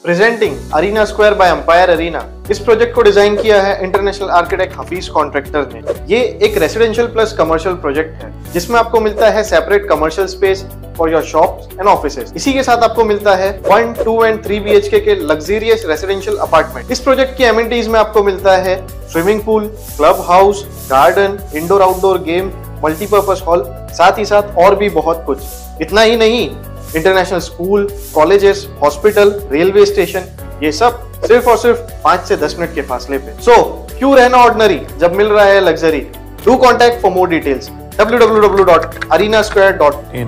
Presenting Arena Square by Empire Arena. इस project को design किया है इंटरनेशनल आर्किटेक्ट हफीज कॉन्ट्रैक्टर ने। ये एक रेसिडेंशियल प्लस कमर्शियल प्रोजेक्ट है जिसमें आपको मिलता है separate commercial space for your shops and offices. इसी के साथ आपको मिलता है 1, 2 एंड 3 BHK के लग्जरियस रेसिडेंशियल अपार्टमेंट। इस प्रोजेक्ट की एमिनिटीज में आपको मिलता है swimming pool, club house, garden, indoor outdoor game, multipurpose hall, साथ ही साथ और भी बहुत कुछ। इतना ही नहीं, international school, colleges, hospital, railway station, ये सब सिर्फ और सिर्फ 5 से 10 मिनट के फासले पे। सो क्यों रहना ऑर्डिनरी जब मिल रहा है luxury. Do contact for more details www.arenasquare.in।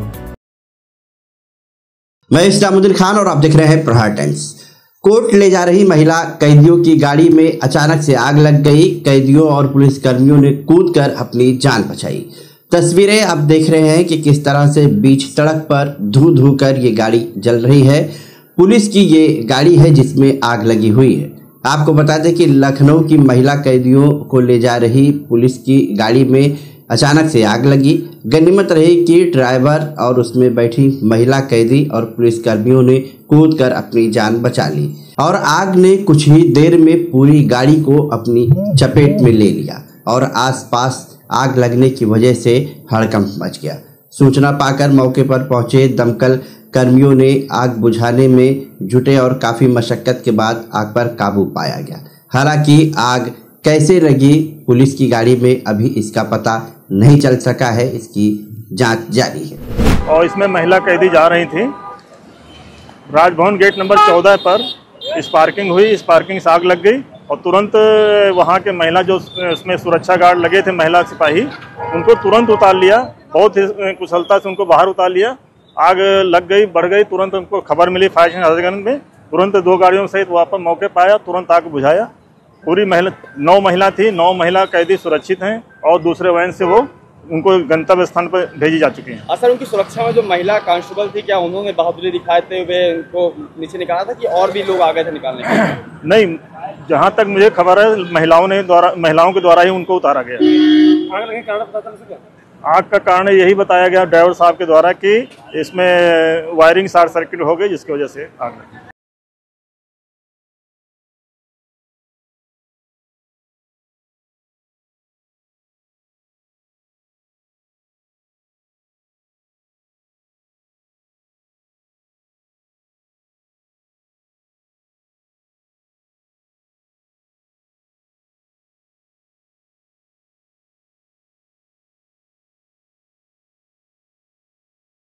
मैं इस्लामुद्दीन खान और आप देख रहे हैं प्रहार टाइम्स। कोर्ट ले जा रही महिला कैदियों की गाड़ी में अचानक से आग लग गई। कैदियों और पुलिसकर्मियों ने कूदकर अपनी जान बचाई। तस्वीरें आप देख रहे हैं कि किस तरह से बीच सड़क पर धू धू कर ये गाड़ी जल रही है। पुलिस की ये गाड़ी है जिसमें आग लगी हुई है। आपको बता दें कि लखनऊ की महिला कैदियों को ले जा रही पुलिस की गाड़ी में अचानक से आग लगी। गनीमत रही कि ड्राइवर और उसमें बैठी महिला कैदी और पुलिसकर्मियों ने कूदकर अपनी जान बचा ली और आग ने कुछ ही देर में पूरी गाड़ी को अपनी चपेट में ले लिया और आसपास आग लगने की वजह से हड़कंप मच गया। सूचना पाकर मौके पर पहुंचे दमकल कर्मियों ने आग बुझाने में जुटे और काफ़ी मशक्कत के बाद आग पर काबू पाया गया। हालांकि आग कैसे लगी पुलिस की गाड़ी में अभी इसका पता नहीं चल सका है, इसकी जांच जारी है। और इसमें महिला कैदी जा रही थी। राजभवन गेट नंबर 14 पर स्पार्किंग हुई। स्पार्किंग से आग लग गई और तुरंत वहाँ के महिला जो उसमें सुरक्षा गार्ड लगे थे, महिला सिपाही, उनको तुरंत उतार लिया। बहुत ही कुशलता से उनको बाहर उतार लिया। आग लग गई, बढ़ गई। तुरंत उनको खबर मिली फायर स्टेशन में। तुरंत 2 गाड़ियों सहित वहाँ पर मौके पर आया, तुरंत आग बुझाया। पूरी 9 महिला थी। 9 महिला कैदी सुरक्षित हैं और दूसरे वैन से वो उनको गंतव्य स्थान पर भेजी जा चुकी हैं। सर, उनकी सुरक्षा में जो महिला कांस्टेबल थी, क्या उन्होंने बहादुरी दिखाते हुए उनको नीचे निकाला था कि और भी लोग आ गए थे निकालने के लिए? नहीं, जहाँ तक मुझे खबर है महिलाओं के द्वारा ही उनको उतारा गया। आग लगने का कारण पता चल सका? आग का कारण यही बताया गया ड्राइवर साहब के द्वारा कि इसमें वायरिंग शॉर्ट सर्किट हो गई जिसकी वजह से आग लगी।